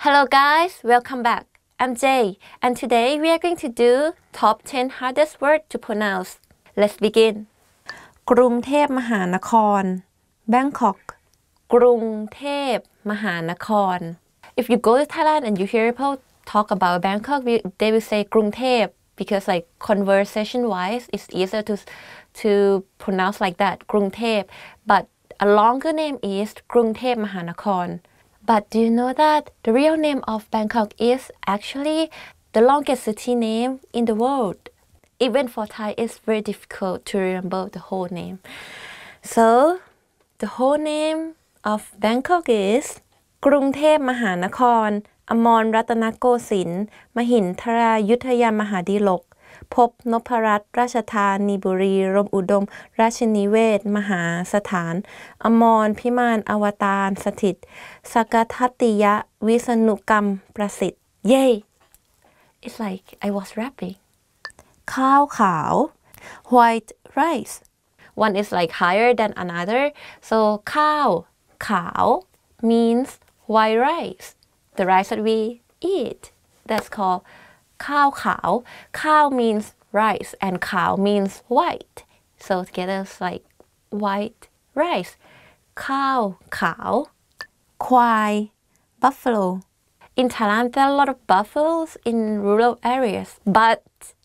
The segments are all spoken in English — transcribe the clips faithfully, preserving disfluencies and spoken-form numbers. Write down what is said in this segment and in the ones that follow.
Hello guys, welcome back. I'm Jay, and today we are going to do top ten hardest words to pronounce. Let's begin. กรุงเทพมหานคร Bangkok กรุงเทพมหานคร If you go to Thailand and you hear people talk about Bangkok, they will say กรุงเทพ because like conversation wise, it's easier to to pronounce like that กรุงเทพ but a longer name is กรุงเทพมหานคร But do you know that the real name of Bangkok is actually the longest city name in the world? Even for Thai, it's very difficult to remember the whole name. So, the whole name of Bangkok is กรุงเทพมหานคร อมรรัตนโกสินทร์ มหินทรายุทธยามหาดิลก พบนพรัตน์ราชธานีบุรีรมอุดม ราชนิเวศน์มหาสถาน อมรพิมานอวตารสถิต สกทัตติยะวิษณุกรรมประสิทธิ์ Yay! It's like I was rapping. ข้าวขาว White rice One is like higher than another. So ข้าวขาว means white rice. The rice that we eat. That's called ข้าวขาว ข้าว means rice and ขาว means white. So together it's like white rice. ข้าวขาวควาย Buffalo In Thailand, there are a lot of buffaloes in rural areas, but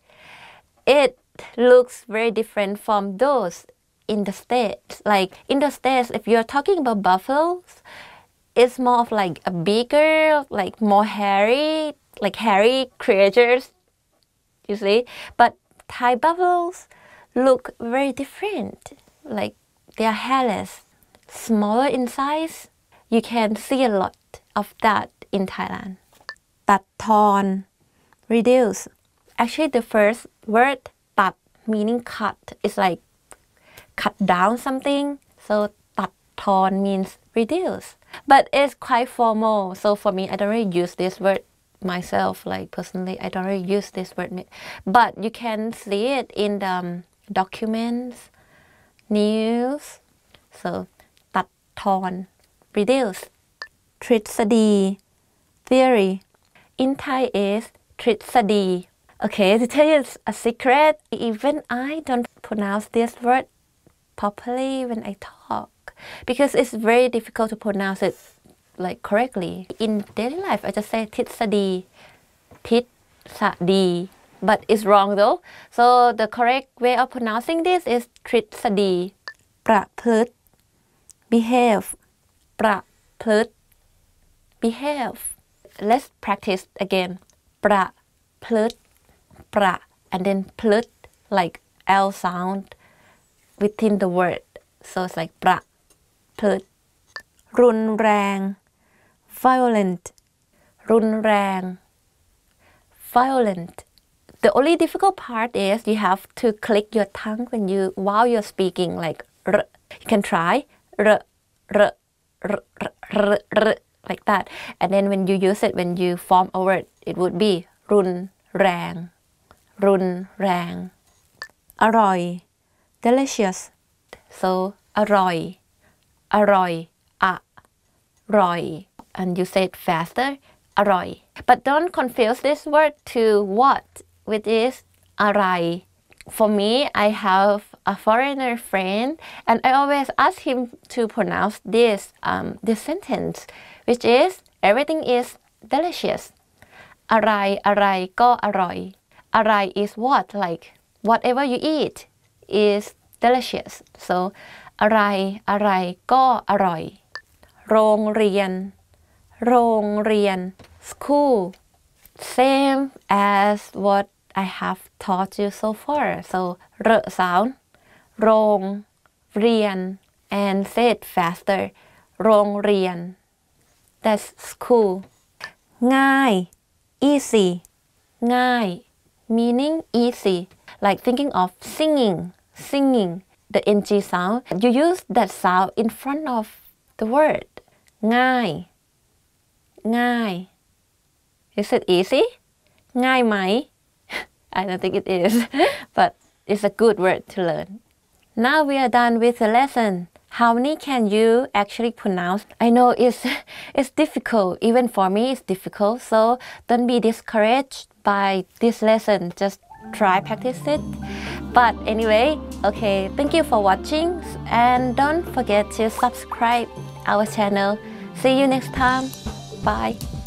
it looks very different from those in the States. Like in the States, if you're talking about buffaloes, it's more of like a bigger, like more hairy, like hairy creatures, you see. But Thai buffaloes look very different. Like they are hairless, smaller in size. You can see a lot of that in Thailand. ตัดทอน Reduce Actually, the first word ตัด meaning cut is like cut down something. So ตัดทอน means reduce. But it's quite formal. So for me, I don't really use this word myself. Like personally, I don't really use this word. But you can see it in the um, documents, news. So ตัดทอน reduce. ทฤษฎี Theory In Thai is ทฤษฎี Okay, to tell you a secret, even I don't pronounce this word properly when I talk because it's very difficult to pronounce it like correctly. In daily life, I just say ทฤษฎี ทฤษฎี but it's wrong though. So the correct way of pronouncing this is ทฤษฎีประพฤติ Behave ประพฤติ behave. Let's practice again. ประพฤติ ประ and then พฤติ like L sound within the word. So it's like ประพฤติรุนแรง Violent รุนแรง violent. The only difficult part is you have to click your tongue when you while you're speaking like r. You can try r r r r r like that. And then when you use it, when you form a word, it would be รุนแรง รุนแรงอร่อย Delicious So อร่อย อร่อย อร่อย and you say it faster อร่อย but don't confuse this word to what which is อะไร For me, I have a foreigner friend and I always ask him to pronounce this um, this sentence which is everything is delicious อะไร อะไรก็อร่อย อะไร is what like whatever you eat is delicious so อะไร อะไรก็อร่อย โรงเรียน โรงเรียน school same as what I have taught you so far so ร sound โรงเรียน and say it faster โรงเรียน that's school ง่าย Easy ง่าย meaning easy like thinking of singing singing the ng sound you use that sound in front of the word ง่าย ง่าย Is it easy ง่ายไหม I don't think it is but it's a good word to learn Now we are done with the lesson how many can you actually pronounce? I know it's it's difficult. Even for me, it's difficult. So don't be discouraged by this lesson. Just try practice it. But anyway, okay, thank you for watching and don't forget to subscribe our channel. See you next time. Bye.